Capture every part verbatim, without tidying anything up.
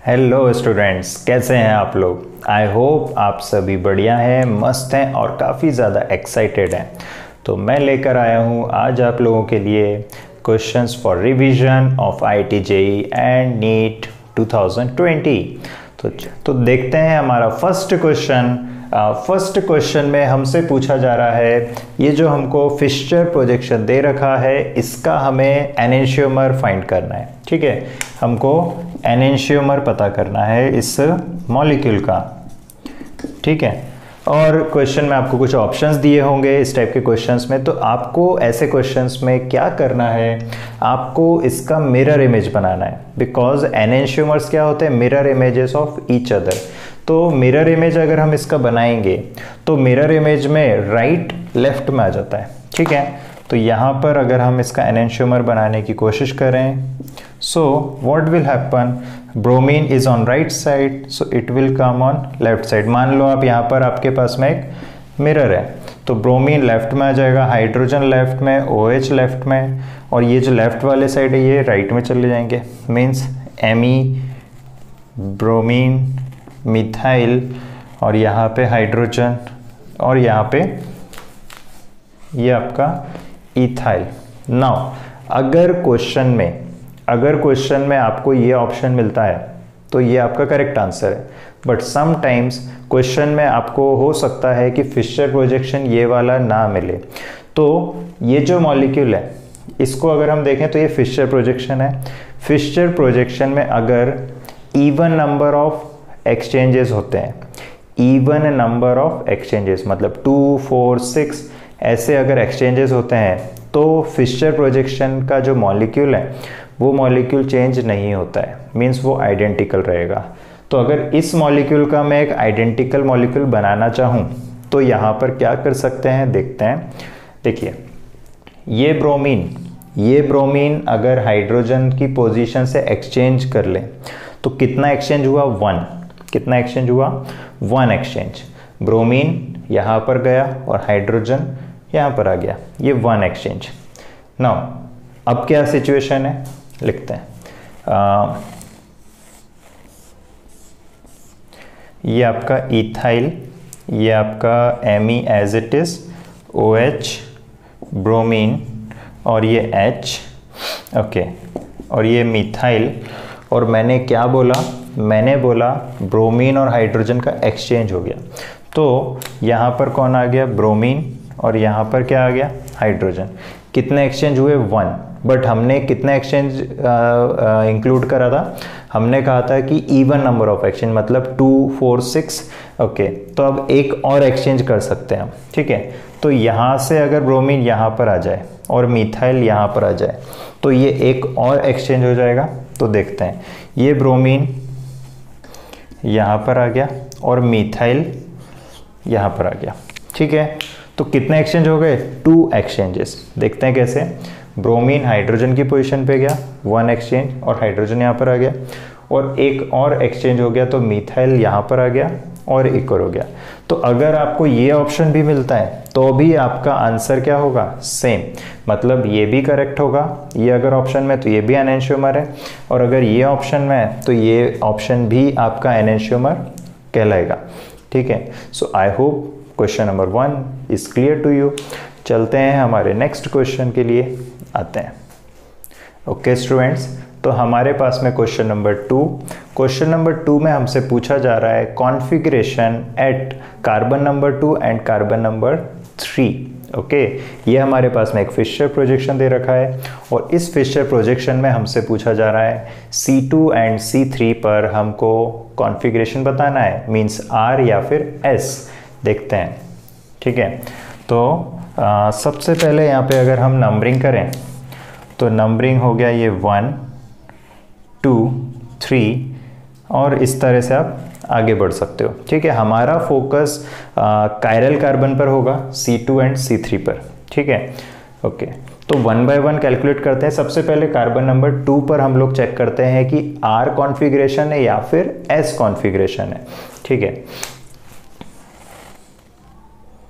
Hello students, कैसे हैं आप लोग। आई होप आप सभी बढ़िया हैं, मस्त हैं और काफ़ी ज़्यादा एक्साइटेड हैं। तो मैं लेकर आया हूँ आज आप लोगों के लिए questions for revision of IIT JEE and NEET two thousand twenty. तो तो देखते हैं हमारा फर्स्ट क्वेश्चन। फर्स्ट क्वेश्चन में हमसे पूछा जा रहा है, ये जो हमको फिशर प्रोजेक्शन दे रखा है इसका हमें एनेंशियोमर फाइंड करना है। ठीक है, हमको एनेंशियोमर पता करना है इस मॉलिक्यूल का। ठीक है, और क्वेश्चन में आपको कुछ ऑप्शंस दिए होंगे इस टाइप के क्वेश्चंस में। तो आपको ऐसे क्वेश्चंस में क्या करना है, आपको इसका मिरर इमेज बनाना है, बिकॉज एनेंशियोमर्स क्या होते हैं, mirror images of each other. तो मिरर इमेज अगर हम इसका बनाएंगे तो मिरर इमेज में राइट लेफ्ट में आ जाता है। ठीक है, तो यहाँ पर अगर हम इसका एनेंशियोमर बनाने की कोशिश करें, so what will happen, bromine is on right side, so it will come on left side. मान लो आप यहाँ पर आपके पास में एक मिरर है, तो ब्रोमीन लेफ्ट में आ जाएगा, हाइड्रोजन लेफ्ट में, ओएच लेफ्ट में, और ये जो लेफ्ट वाले साइड है ये राइट में चले जाएंगे। मीन्स एमी, ब्रोमीन, मिथाइल, और यहाँ पे हाइड्रोजन, और यहाँ पे ये आपका इथाइल। नाउ अगर क्वेश्चन में अगर क्वेश्चन में आपको ये ऑप्शन मिलता है तो ये आपका करेक्ट आंसर है। बट समटाइम्स क्वेश्चन में आपको हो सकता है कि फिशर प्रोजेक्शन ये वाला ना मिले। तो ये जो मॉलिक्यूल है इसको अगर हम देखें तो ये फिशर प्रोजेक्शन है। फिशर प्रोजेक्शन में अगर इवन नंबर ऑफ एक्सचेंजेस होते हैं, इवन नंबर ऑफ एक्सचेंजेस मतलब टू, फोर, सिक्स ऐसे अगर एक्सचेंजेस होते हैं तो फिशर प्रोजेक्शन का जो मॉलिक्यूल है वो मॉलिक्यूल चेंज नहीं होता है, मीन्स वो आइडेंटिकल रहेगा। तो अगर इस मॉलिक्यूल का मैं एक आइडेंटिकल मॉलिक्यूल बनाना चाहूँ तो यहाँ पर क्या कर सकते हैं, देखते हैं। देखिए, ये ब्रोमीन ये ब्रोमीन अगर हाइड्रोजन की पोजीशन से एक्सचेंज कर ले तो कितना एक्सचेंज हुआ, वन। कितना एक्सचेंज हुआ, वन एक्सचेंज। ब्रोमीन यहाँ पर गया और हाइड्रोजन यहाँ पर आ गया, ये वन एक्सचेंज। नाउ अब क्या सिचुएशन है, लिखते हैं। आ, ये आपका इथाइल, ये आपका एमी as it is, O H, bromine, और ये H, ओके, और ये मिथाइल। और मैंने क्या बोला, मैंने बोला ब्रोमीन और हाइड्रोजन का एक्सचेंज हो गया। तो यहाँ पर कौन आ गया, ब्रोमीन, और यहाँ पर क्या आ गया, हाइड्रोजन। कितने एक्सचेंज हुए, वन। बट हमने कितने एक्सचेंज इंक्लूड करा था, हमने कहा था कि इवन नंबर ऑफ एक्सचेंज मतलब टू, फोर, सिक्स। ओके, तो अब एक और एक्सचेंज कर सकते हैं हम। ठीक है, तो यहाँ से अगर ब्रोमीन यहाँ पर आ जाए और मिथाइल यहाँ पर आ जाए तो ये एक और एक्सचेंज हो जाएगा। तो देखते हैं, ये ब्रोमीन यहाँ पर आ गया और मिथाइल यहाँ पर आ गया। ठीक है, तो कितने एक्सचेंज हो गए, टू एक्सचेंजेस। देखते हैं कैसे। ब्रोमीन हाइड्रोजन की पोजीशन पे गया, वन एक्सचेंज, और हाइड्रोजन यहाँ पर आ गया, और एक और एक्सचेंज हो गया तो मिथाइल यहाँ पर आ गया और एक और हो गया। तो अगर आपको ये ऑप्शन भी मिलता है तो भी आपका आंसर क्या होगा, सेम। मतलब ये भी करेक्ट होगा, ये अगर ऑप्शन में तो ये भी एनेंशियोमर है, और अगर ये ऑप्शन में है तो ये ऑप्शन भी आपका एनेंशियोमर कहलाएगा। ठीक है, so I hope question number one is clear to you. चलते हैं हमारे नेक्स्ट क्वेश्चन के लिए, आते हैं। ओके स्टूडेंट्स, तो हमारे पास में question number two question number two में हमसे पूछा जा रहा है configuration at carbon number two and carbon number three. Okay, ये हमारे पास में एक फिशर प्रोजेक्शन दे रखा है, और इस फिशर प्रोजेक्शन में हमसे पूछा जा रहा है C two and C three पर हमको कॉन्फ़िगरेशन बताना है, मीन्स आर या फिर एस। देखते हैं। ठीक है, तो आ, सबसे पहले यहाँ पे अगर हम नंबरिंग करें तो नंबरिंग हो गया ये वन, टू, थ्री, और इस तरह से आप आगे बढ़ सकते हो। ठीक है, हमारा फोकस कायरल कार्बन पर होगा, C two and C three पर। ठीक है, ओके, तो वन बाय वन कैलकुलेट करते हैं। सबसे पहले कार्बन नंबर टू पर हम लोग चेक करते हैं कि आर कॉन्फ़िगरेशन है या फिर एस कॉन्फ़िगरेशन है। ठीक है,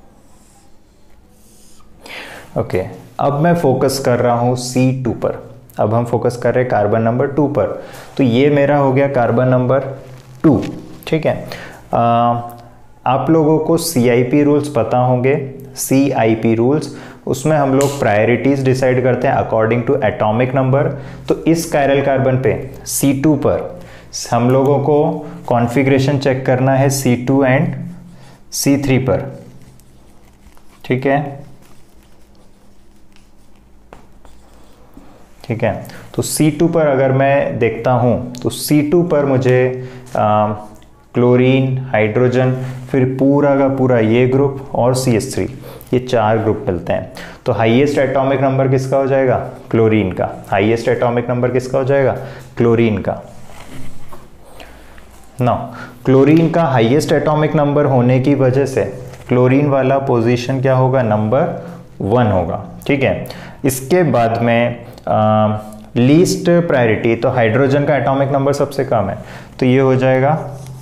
ओके, अब मैं फोकस कर रहा हूँ सी टू पर। अब हम फोकस कर रहे हैं कार्बन नंबर टू पर। तो ये मेरा हो गया कार्बन नंबर टू, ठीक है। आ, आप लोगों को सी आई पी रूल्स पता होंगे। सी आई पी रूल्स, उसमें हम लोग प्रायोरिटीज डिसाइड करते हैं अकॉर्डिंग टू एटॉमिक नंबर। तो इस कायरल कार्बन पे सी टू पर हम लोगों को कॉन्फ़िगरेशन चेक करना है C two and C three पर, ठीक है, ठीक है। तो सी टू पर अगर मैं देखता हूं तो सी टू पर मुझे क्लोरीन, हाइड्रोजन, फिर पूरा का पूरा ये ग्रुप और सी एच थ्री, ये चार ग्रुप मिलते हैं। तो हाईएस्ट एटॉमिक नंबर किसका हो जाएगा? क्लोरीन का। हाईएस्ट एटॉमिक नंबर किसका हो जाएगा? क्लोरीन का। ना क्लोरीन का हाईएस्ट एटॉमिक नंबर होने की वजह से क्लोरीन वाला पोजीशन क्या होगा? नंबर वन होगा, ठीक है। इसके बाद में लीस्ट प्रायोरिटी, तो हाइड्रोजन का एटॉमिक नंबर सबसे कम है, तो ये हो जाएगा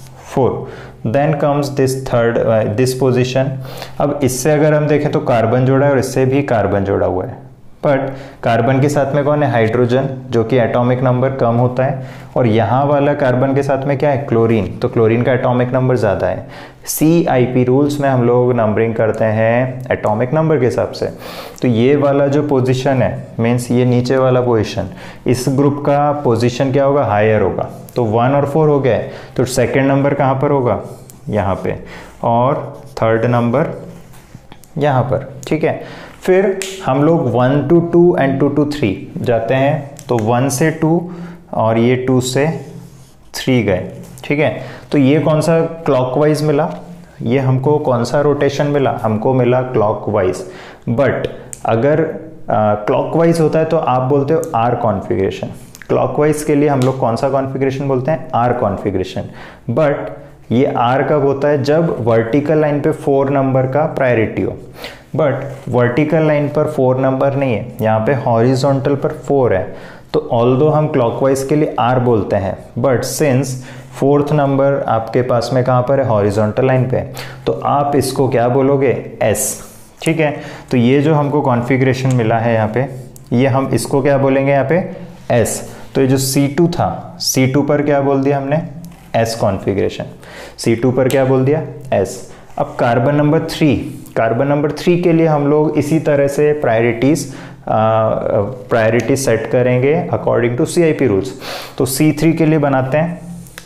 four. Then comes this third this position. अब इससे अगर हम देखें तो कार्बन जोड़ा है और इससे भी कार्बन जोड़ा हुआ है, बट कार्बन के साथ में कौन है? हाइड्रोजन, जो कि एटॉमिक नंबर कम होता है। और यहाँ वाला कार्बन के साथ में क्या है? क्लोरीन, तो क्लोरीन का एटॉमिक नंबर ज़्यादा है। सी आई पी रूल्स में हम लोग नंबरिंग करते हैं एटॉमिक नंबर के हिसाब से। तो ये वाला जो पोजीशन है, मीन्स ये नीचे वाला पोजीशन, इस ग्रुप का पोजीशन क्या होगा? हायर होगा। तो वन और फोर हो गए, तो सेकेंड नंबर कहाँ पर होगा? यहाँ पे, और थर्ड नंबर यहाँ पर, ठीक है। फिर हम लोग one two two and two two three जाते हैं, तो वन से टू और ये टू से थ्री गए, ठीक है। तो ये कौन सा क्लॉकवाइज मिला? ये हमको कौन सा रोटेशन मिला? हमको मिला क्लॉकवाइज। बट अगर क्लॉकवाइज होता है तो आप बोलते हो आर कॉन्फ़िगरेशन। क्लॉकवाइज के लिए हम लोग कौन सा कॉन्फ़िगरेशन बोलते हैं? R configuration. बट ये आर कब होता है? जब वर्टिकल लाइन पे फोर नंबर का प्रायोरिटी हो। बट वर्टिकल लाइन पर फोर नंबर नहीं है, यहाँ पे हॉरिजॉन्टल पर फोर है। तो ऑल्दो हम क्लॉकवाइज के लिए आर बोलते हैं, बट सिंस फोर्थ नंबर आपके पास में कहाँ पर है? हॉरिजॉन्टल लाइन पे, तो आप इसको क्या बोलोगे? एस, ठीक है। तो ये जो हमको कॉन्फ़िगरेशन मिला है यहाँ पे, ये हम इसको क्या बोलेंगे यहाँ पे? एस। तो ये जो सी टू था, सी टू पर क्या बोल दिया हमने? S configuration. सी टू पर क्या बोल दिया? एस। अब carbon number three, carbon number three के लिए हम लोग इसी तरह से प्रायोरिटीज प्रायोरिटी सेट करेंगे according to C I P rules. तो सी थ्री के लिए बनाते हैं,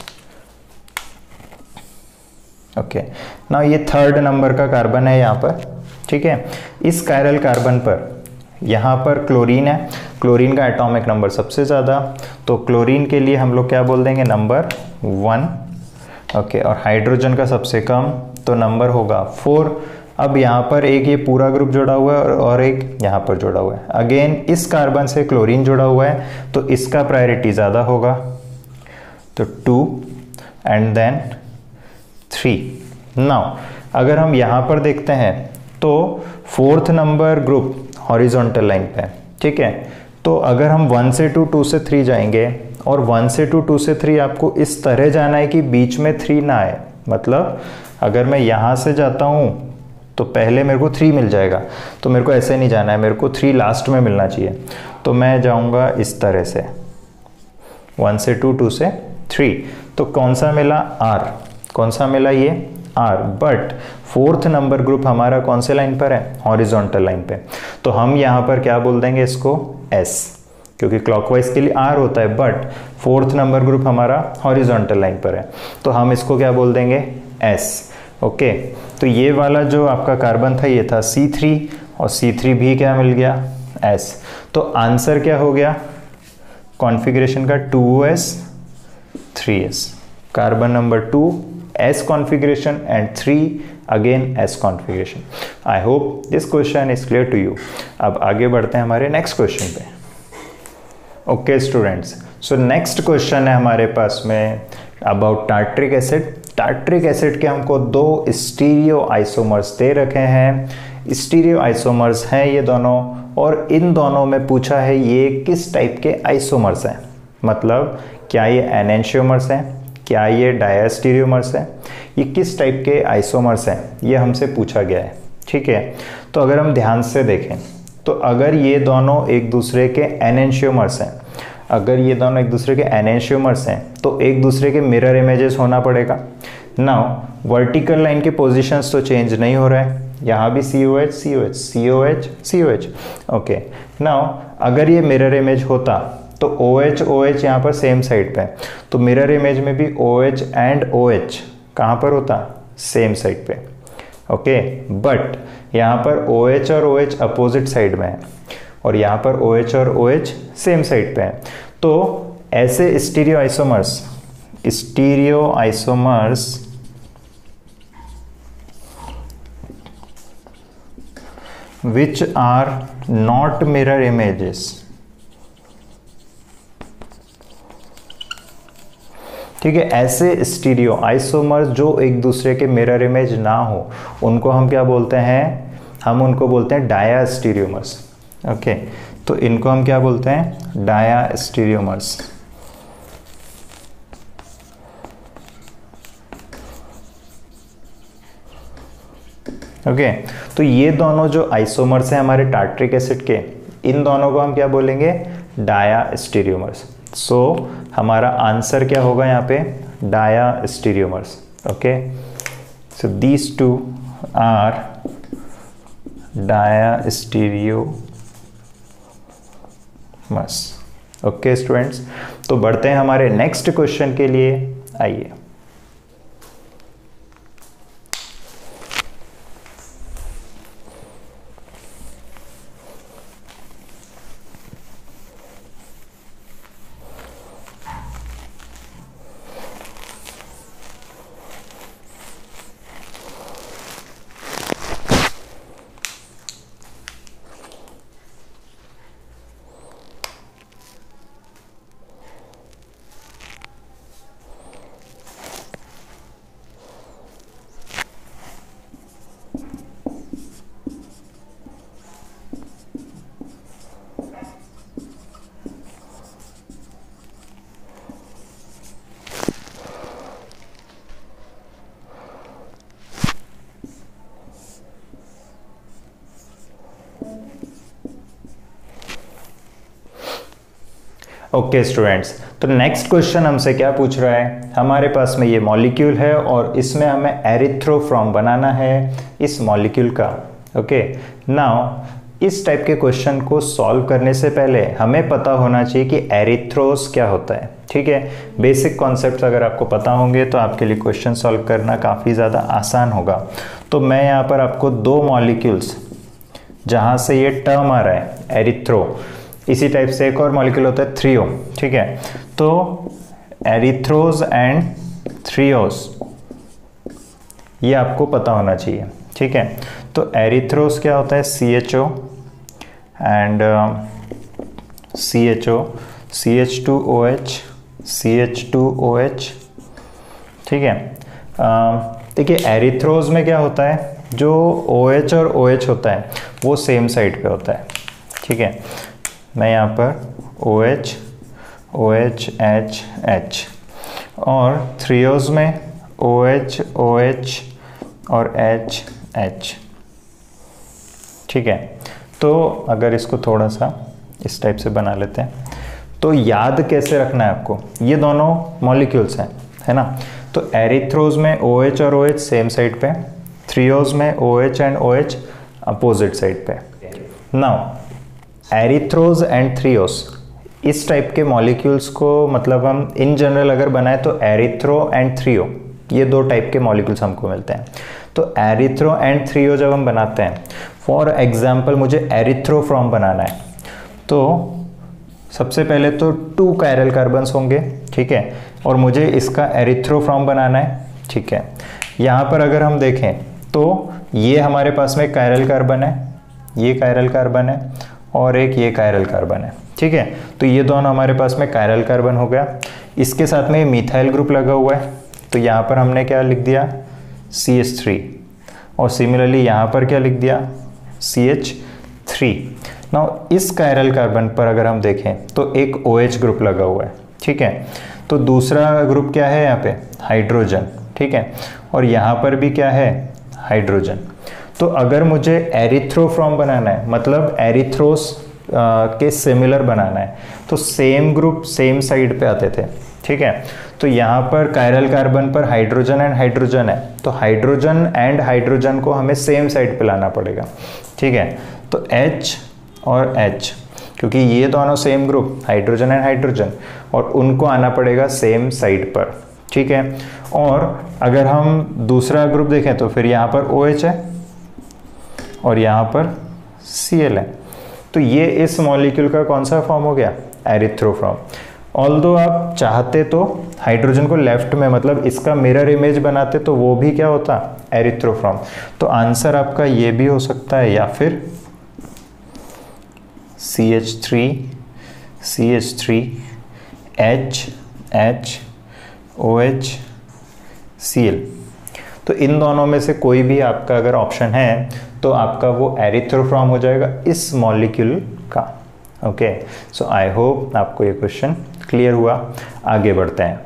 ओके ना। ये थर्ड नंबर का कार्बन है यहाँ पर, ठीक है। इस कायरल कार्बन पर यहाँ पर क्लोरीन है, क्लोरीन का एटॉमिक नंबर सबसे ज़्यादा, तो क्लोरीन के लिए हम लोग क्या बोल देंगे? Number one, okay. और हाइड्रोजन का सबसे कम, तो नंबर होगा फोर। अब यहाँ पर एक ये पूरा ग्रुप जुड़ा हुआ है और एक यहाँ पर जुड़ा हुआ है। अगेन इस कार्बन से क्लोरीन जुड़ा हुआ है, तो इसका प्रायोरिटी ज़्यादा होगा, तो two and then three. Now अगर हम यहाँ पर देखते हैं तो fourth number group horizontal line पे, ठीक है। तो अगर हम वन से टू, टू से थ्री जाएंगे, और वन से टू, टू से थ्री आपको इस तरह जाना है कि बीच में थ्री ना आए। मतलब अगर मैं यहाँ से जाता हूँ तो पहले मेरे को थ्री मिल जाएगा, तो मेरे को ऐसे नहीं जाना है, मेरे को थ्री लास्ट में मिलना चाहिए। तो मैं जाऊँगा इस तरह से, वन से टू, टू से थ्री। तो कौन सा मिला? आर। कौन सा मिला? ये R. But fourth number group हमारा कौन से लाइन पर है? हॉरिजॉन्टल लाइन पे। तो हम यहाँ पर क्या बोल देंगे इसको? एस, क्योंकि क्लॉकवाइज के लिए आर होता है, बट फोर्थ नंबर ग्रुप हमारा हॉरिजॉन्टल लाइन पर है, तो हम इसको क्या बोल देंगे? S, okay. तो ये वाला जो आपका कार्बन था ये था सी थ्री, और सी थ्री भी क्या मिल गया? एस। तो आंसर क्या हो गया कॉन्फ़िगरेशन का? Two S three S. Carbon number two S configuration and three again S configuration. I hope this question is clear to you. अब आगे बढ़ते हैं हमारे नेक्स्ट क्वेश्चन पे। Okay students, so next question है हमारे पास में about tartaric acid. Tartaric acid के हमको दो स्टीरियो आइसोमर्स दे रखे हैं। स्टीरियो आइसोमर्स हैं ये दोनों, और इन दोनों में पूछा है ये किस टाइप के आइसोमर्स हैं। मतलब क्या ये एनेंशियोमर्स हैं, क्या ये डायस्टीरियोमर्स हैं, ये किस टाइप के आइसोमर्स हैं, ये हमसे पूछा गया है, ठीक है। तो अगर हम ध्यान से देखें तो अगर ये दोनों एक दूसरे के एनेंशियोमर्स हैं, अगर ये दोनों एक दूसरे के एनेंशियोमर्स हैं तो एक दूसरे के मिरर इमेजेस होना पड़ेगा। नाउ वर्टिकल लाइन के पोजीशंस तो चेंज नहीं हो रहा है, यहाँ भी C O H C O H C O H C O H. Okay, now अगर ये मिरर इमेज होता तो ओ एच ओ एच यहाँ पर सेम साइड पे है, तो मिरर इमेज में भी O H and O H कहाँ पर होता, सेम साइड पे। ओके, बट यहाँ पर ओ एच और ओ एच अपोजिट साइड में है और यहाँ पर ओ एच और ओ एच सेम साइड पे है। तो ऐसे stereoisomers stereoisomers which are not mirror images, ठीक है, ऐसे स्टीरियो आइसोमर्स जो एक दूसरे के मिरर इमेज ना हो उनको हम क्या बोलते हैं, हम उनको बोलते हैं डाया स्टीरियोमर्स। ओके, तो इनको हम क्या बोलते हैं, डाया स्टीरियोमर्स। ओके okay, तो ये दोनों जो आइसोमर्स हैं हमारे टार्ट्रिक एसिड के, इन दोनों को हम क्या बोलेंगे, डाया स्टीरियोमर्स। सो so, हमारा आंसर क्या होगा यहाँ पे, diastereomers. Okay, so these two are diastereomers. Okay students, तो बढ़ते हैं हमारे नेक्स्ट क्वेश्चन के लिए। आइए, ओके okay, स्टूडेंट्स, तो नेक्स्ट क्वेश्चन हमसे क्या पूछ रहा है, हमारे पास में ये मॉलिक्यूल है और इसमें हमें एरिथ्रोफ्रॉम बनाना है इस मॉलिक्यूल का। ओके, नाउ इस टाइप के क्वेश्चन को सॉल्व करने से पहले हमें पता होना चाहिए कि एरिथ्रोस क्या होता है। ठीक है, बेसिक कॉन्सेप्ट्स अगर आपको पता होंगे तो आपके लिए क्वेश्चन सॉल्व करना काफ़ी ज़्यादा आसान होगा। तो मैं यहाँ पर आपको दो मॉलिक्यूल्स जहाँ से ये टर्म आ रहा है एरिथ्रो, इसी टाइप से एक और मॉलिक्यूल होता है थ्रियो। ठीक है, तो एरिथ्रोज एंड थ्रियोस ये आपको पता होना चाहिए। ठीक है, तो एरिथ्रोस क्या होता है, C H O and C H O C H two O H C H two O H. ठीक है, देखिए एरिथ्रोज में क्या होता है, जो ओ एच और ओ एच होता है वो सेम साइड पे होता है। ठीक है, मैं यहाँ पर O H O H H H और थ्रियोज में ओ एच ओ एच और एच एच। ठीक है, तो अगर इसको थोड़ा सा इस टाइप से बना लेते हैं तो याद कैसे रखना है आपको, ये दोनों मॉलिक्यूल्स हैं, है ना। तो एरिथ्रोज में ओ एच और ओ एच सेम साइड पे, थ्रियोज में O H and O H opposite side पे। नाउ एरिथ्रोज एंड थ्रियोस इस टाइप के मॉलिक्यूल्स को मतलब हम इन जनरल अगर बनाए तो एरिथ्रो एंड थ्रियो ये दो टाइप के मॉलिक्यूल्स हमको मिलते हैं। तो एरिथ्रो एंड थ्रियो जब हम बनाते हैं, फॉर एग्जांपल मुझे एरिथ्रोफ्रॉम बनाना है, तो सबसे पहले तो टू कायरल कार्बन्स होंगे। ठीक है, और मुझे इसका एरिथ्रोफ्रॉम बनाना है। ठीक है, यहाँ पर अगर हम देखें तो ये हमारे पास में कायरल कार्बन है, ये कायरल कार्बन है और एक ये कायरल कार्बन है। ठीक है, तो ये दोनों हमारे पास में कायरल कार्बन हो गया। इसके साथ में मिथाइल ग्रुप लगा हुआ है, तो यहाँ पर हमने क्या लिख दिया, सी एच थ्री, और सिमिलरली यहाँ पर क्या लिख दिया, सी एच थ्री। नाउ इस कायरल कार्बन पर अगर हम देखें तो एक ओ एच ग्रुप लगा हुआ है। ठीक है, तो दूसरा ग्रुप क्या है यहाँ पे, हाइड्रोजन। ठीक है, और यहाँ पर भी क्या है, हाइड्रोजन। तो अगर मुझे एरिथ्रोफ्रॉम बनाना है, मतलब एरिथ्रोस के सिमिलर बनाना है, तो सेम ग्रुप सेम साइड पे आते थे, ठीक है। तो यहाँ पर कायरल कार्बन पर हाइड्रोजन एंड हाइड्रोजन है, तो हाइड्रोजन एंड हाइड्रोजन को हमें सेम साइड पे लाना पड़ेगा, ठीक है। तो H और H, क्योंकि ये दोनों same group hydrogen and hydrogen, और उनको आना पड़ेगा सेम साइड पर, ठीक है। और अगर हम दूसरा ग्रुप देखें तो फिर यहाँ पर OH है और यहाँ पर Cl है, तो ये इस मॉलिक्यूल का कौन सा फॉर्म हो गया, एरिथ्रोफ्रॉम। ऑल्दो आप चाहते तो हाइड्रोजन को लेफ्ट में, मतलब इसका मिरर इमेज बनाते तो वो भी क्या होता, एरिथ्रोफ्रॉम। तो आंसर आपका ये भी हो सकता है, या फिर C H three C H three H H OH Cl। तो इन दोनों में से कोई भी आपका अगर ऑप्शन है तो आपका वो एरिथ्रोफ्रॉम हो जाएगा इस मॉलिक्यूल का। ओके, सो आई होप आपको ये क्वेश्चन क्लियर हुआ। आगे बढ़ते हैं।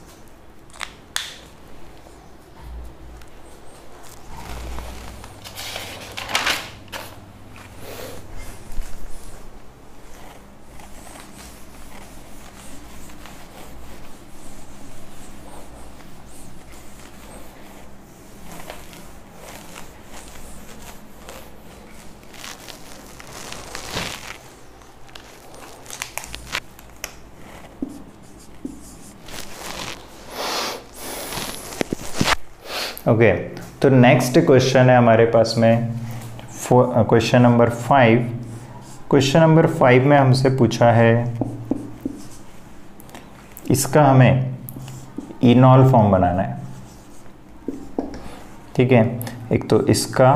ओके okay, तो नेक्स्ट क्वेश्चन है हमारे पास में question number five. Question number five में हमसे पूछा है, इसका हमें इनॉल फॉर्म बनाना है, ठीक है। एक तो इसका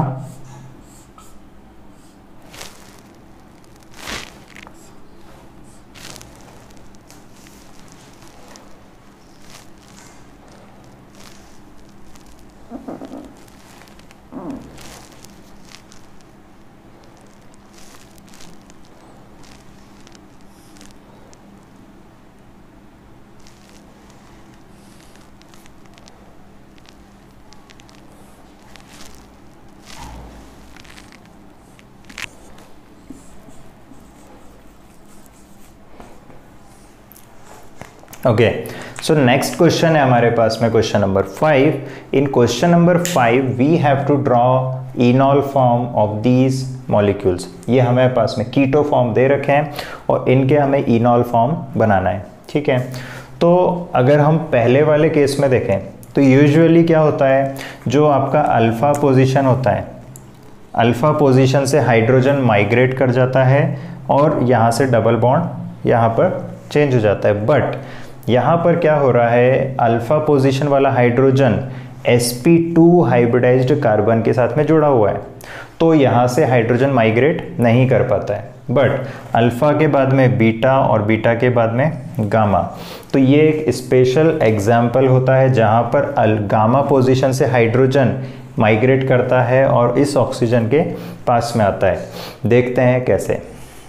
ओके, सो नेक्स्ट क्वेश्चन है हमारे पास में question number five. In question number five we have to draw enol form of these molecules. ये हमें पास में कीटो फॉर्म दे रखे हैं और इनके हमें इनॉल फॉर्म बनाना है, ठीक है। तो अगर हम पहले वाले केस में देखें तो यूजुअली क्या होता है, जो आपका अल्फा पोजीशन होता है, अल्फा पोजीशन से हाइड्रोजन माइग्रेट कर जाता है और यहाँ से डबल बॉन्ड यहाँ पर चेंज हो जाता है। बट यहाँ पर क्या हो रहा है, अल्फा पोजीशन वाला hydrogen S P two hybridised carbon के साथ में जुड़ा हुआ है, तो यहाँ से हाइड्रोजन माइग्रेट नहीं कर पाता है। बट अल्फा के बाद में बीटा और बीटा के बाद में गामा, तो ये एक स्पेशल एग्जाम्पल होता है जहाँ पर अल गामा पोजीशन से हाइड्रोजन माइग्रेट करता है और इस ऑक्सीजन के पास में आता है। देखते हैं कैसे।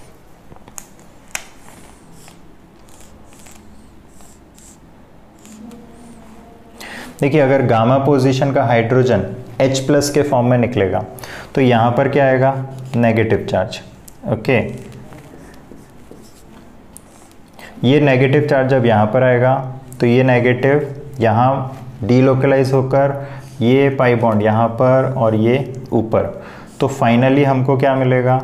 देखिए, अगर गामा पोजीशन का हाइड्रोजन H प्लस के फॉर्म में निकलेगा तो यहाँ पर क्या आएगा, नेगेटिव चार्ज। ओके, ये नेगेटिव चार्ज जब यहाँ पर आएगा तो ये नेगेटिव यहाँ डीलोकलाइज होकर ये पाई बॉन्ड यहाँ पर और ये ऊपर, तो फाइनली हमको क्या मिलेगा,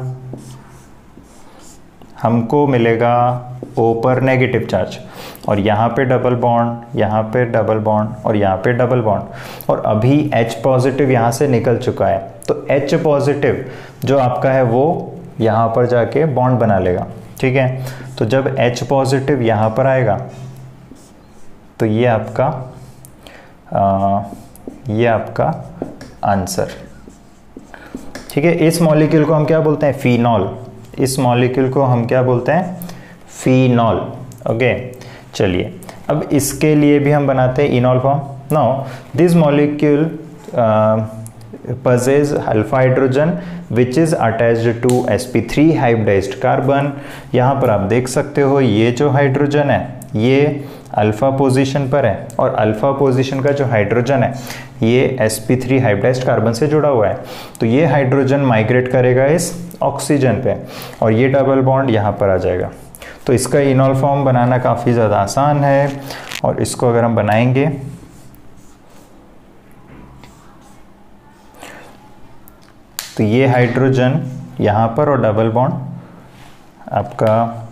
हमको मिलेगा O पर नेगेटिव चार्ज और यहाँ पे डबल बॉन्ड, यहाँ पे डबल बॉन्ड और यहाँ पे डबल बॉन्ड, और अभी H पॉजिटिव यहाँ से निकल चुका है, तो H पॉजिटिव जो आपका है वो यहाँ पर जाके बॉन्ड बना लेगा, ठीक है। तो जब H पॉजिटिव यहाँ पर आएगा तो ये आपका आ, ये आपका आंसर, ठीक है। इस मॉलिक्यूल को हम क्या बोलते हैं, फिनॉल। इस मॉलिक्यूल को हम क्या बोलते हैं, फिनॉल। ओके, चलिए अब इसके लिए भी हम बनाते हैं enol form. Now this molecule possess alpha hydrogen which is attached to S P three hybridised carbon. यहाँ पर आप देख सकते हो ये जो हाइड्रोजन है ये अल्फ़ा पोजीशन पर है और अल्फ़ा पोजीशन का जो हाइड्रोजन है ये S P three hybridised carbon से जुड़ा हुआ है, तो ये हाइड्रोजन माइग्रेट करेगा इस ऑक्सीजन पे और ये डबल बॉन्ड यहाँ पर आ जाएगा। तो इसका इनॉल फॉर्म बनाना काफ़ी ज़्यादा आसान है और इसको अगर हम बनाएंगे तो ये हाइड्रोजन यहाँ पर और डबल बॉन्ड आपका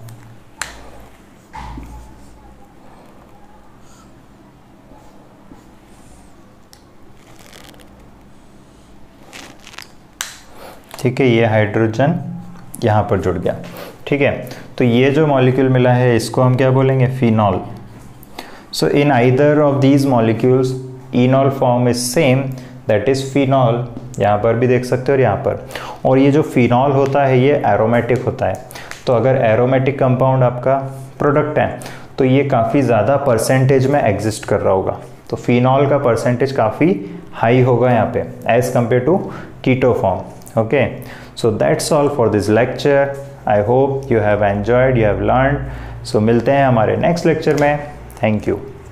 ठीक है, ये हाइड्रोजन यहाँ पर जुड़ गया। ठीक है, तो ये जो मॉलिक्यूल मिला है इसको हम क्या बोलेंगे, phenol. So in either of these molecules enol form is same, that is phenol. यहाँ पर भी देख सकते हो और यहाँ पर। और ये जो फिनॉल होता है ये एरोमेटिक होता है, तो अगर एरोमेटिक कंपाउंड आपका प्रोडक्ट है तो ये काफ़ी ज़्यादा परसेंटेज में एग्जिस्ट कर रहा होगा, तो फिनॉल का परसेंटेज काफ़ी हाई होगा यहाँ पे as compare to keto form. Okay, so that's all for this lecture. I hope you have enjoyed, you have learn. So मिलते हैं हमारे नेक्स्ट लेक्चर में। Thank you.